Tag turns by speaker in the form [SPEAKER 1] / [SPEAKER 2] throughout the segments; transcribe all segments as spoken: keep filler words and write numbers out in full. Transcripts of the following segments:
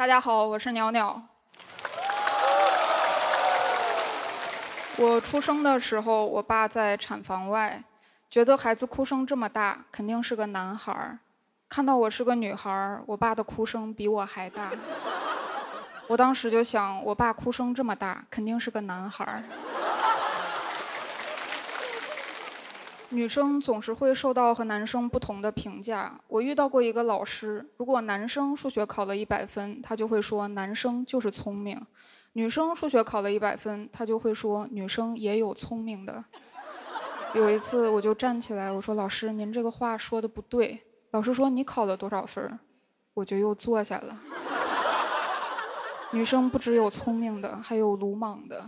[SPEAKER 1] 大家好，我是鸟鸟。我出生的时候，我爸在产房外，觉得孩子哭声这么大，肯定是个男孩儿。看到我是个女孩儿，我爸的哭声比我还大。我当时就想，我爸哭声这么大，肯定是个男孩儿。女生总是会受到和男生不同的评价。我遇到过一个老师，如果男生数学考了一百分，他就会说男生就是聪明；女生数学考了一百分，他就会说女生也有聪明的。有一次我就站起来，我说：“老师，您这个话说的不对。”老师说：“你考了多少分？”我就又坐下了。女生不只有聪明的，还有鲁莽的。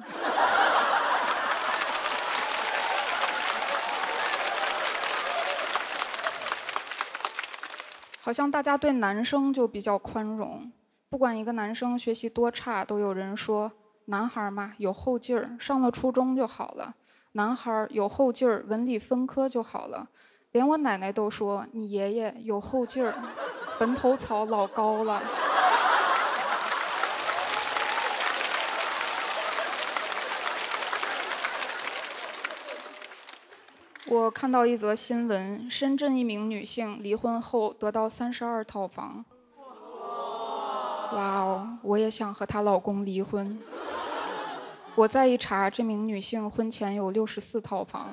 [SPEAKER 1] 好像大家对男生就比较宽容，不管一个男生学习多差，都有人说男孩嘛有后劲儿，上了初中就好了；男孩有后劲儿，文理分科就好了。连我奶奶都说你爷爷有后劲儿，坟头草老高了。我看到一则新闻，深圳一名女性离婚后得到三十二套房。哇哦，我也想和她老公离婚。我再一查，这名女性婚前有六十四套房。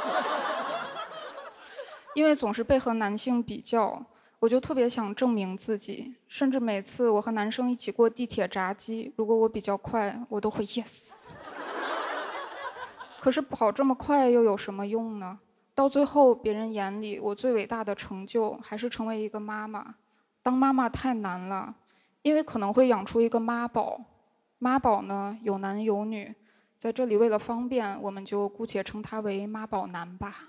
[SPEAKER 1] 因为总是被和男性比较，我就特别想证明自己，甚至每次我和男生一起过地铁闸机，如果我比较快，我都会 yes。可是跑这么快又有什么用呢？到最后，别人眼里我最伟大的成就还是成为一个妈妈。当妈妈太难了，因为可能会养出一个妈宝。妈宝呢，有男有女，在这里为了方便，我们就姑且称他为妈宝男吧。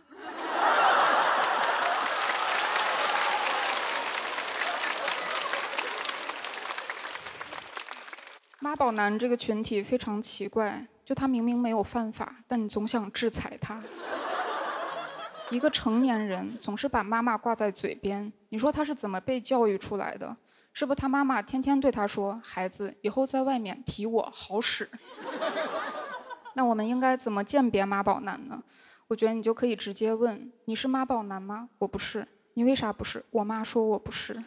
[SPEAKER 1] 妈宝男这个群体非常奇怪，就他明明没有犯法，但你总想制裁他。一个成年人总是把妈妈挂在嘴边，你说他是怎么被教育出来的？是不是他妈妈天天对他说：“孩子，以后在外面提我好使。”那我们应该怎么鉴别妈宝男呢？我觉得你就可以直接问：“你是妈宝男吗？”我不是。你为啥不是？我妈说我不是。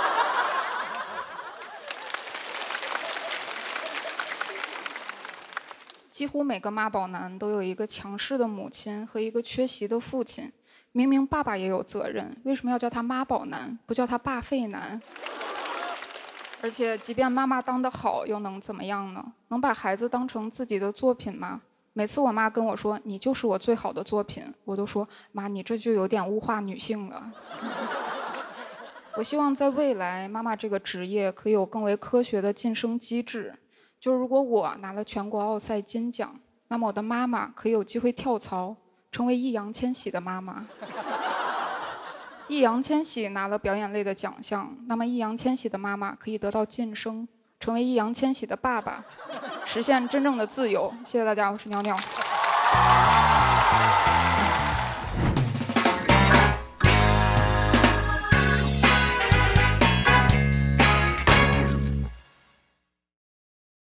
[SPEAKER 1] 几乎每个妈宝男都有一个强势的母亲和一个缺席的父亲。明明爸爸也有责任，为什么要叫他妈宝男，不叫他爸废男？而且，即便妈妈当得好，又能怎么样呢？能把孩子当成自己的作品吗？每次我妈跟我说：“你就是我最好的作品”，我都说：“妈，你这就有点物化女性了。”我希望在未来，妈妈这个职业可以有更为科学的晋升机制。就是如果我拿了全国奥赛金奖，那么我的妈妈可以有机会跳槽，成为易烊千玺的妈妈。易烊千玺拿了表演类的奖项，那么易烊千玺的妈妈可以得到晋升，成为易烊千玺的爸爸，实现真正的自由。谢谢大家，我是鸟鸟。